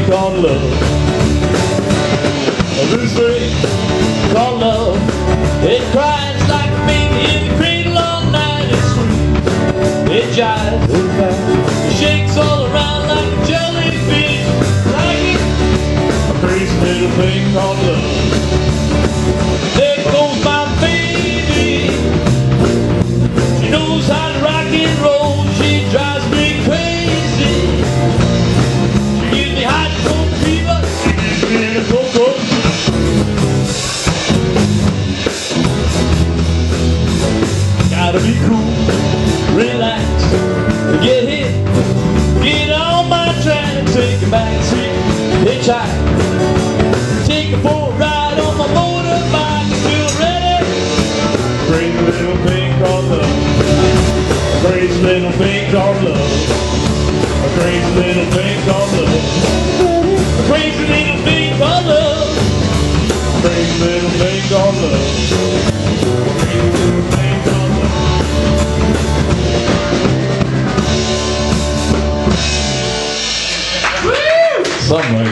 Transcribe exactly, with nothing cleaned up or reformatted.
thing called love. This thing called love. It cries like a baby in the cradle all night. It's sweet. It jives so fast. It shakes all around like a jellyfish. Like it, a crazy little thing called love. There goes my baby. She knows how to rock and roll. She drives me crazy. She gives me hot cold fever. She gives me the cocoa. Gotta be cool, relax, get hit, get on my track, take a back seat, hitchhike, take a for a ride on my motorbike. Still ready? Crazy little thing called love. Crazy little thing called love. A crazy little thing called love. A crazy little thing called love. A crazy little thing called love. A crazy little thing called love. Somewhere.